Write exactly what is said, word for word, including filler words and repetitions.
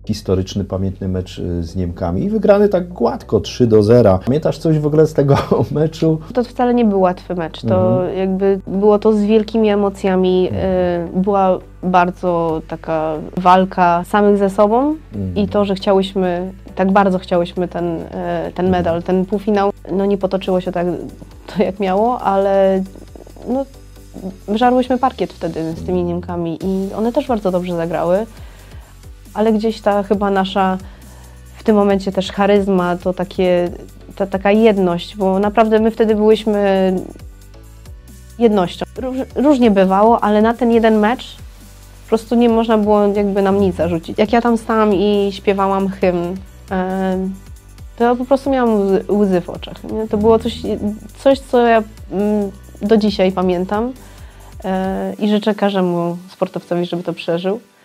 historyczny, pamiętny mecz z Niemkami i wygrany tak gładko, trzy do zera. Pamiętasz coś w ogóle z tego meczu? To wcale nie był łatwy mecz, to mhm. jakby było to z wielkimi emocjami, mhm. była bardzo taka walka samych ze sobą mhm. i to, że chciałyśmy, tak bardzo chciałyśmy ten, ten medal, ten półfinał, no nie potoczyło się tak to jak miało, ale no, żarłyśmy parkiet wtedy z tymi Niemkami i one też bardzo dobrze zagrały, ale gdzieś ta chyba nasza w tym momencie też charyzma, to takie, ta taka jedność, bo naprawdę my wtedy byłyśmy jednością. Róż, różnie bywało, ale na ten jeden mecz po prostu nie można było jakby nam nic zarzucić. Jak ja tam stałam i śpiewałam hymn, to ja po prostu miałam łzy, łzy w oczach. Nie? To było coś, coś, co ja do dzisiaj pamiętam i życzę każdemu sportowcowi, żeby to przeżył.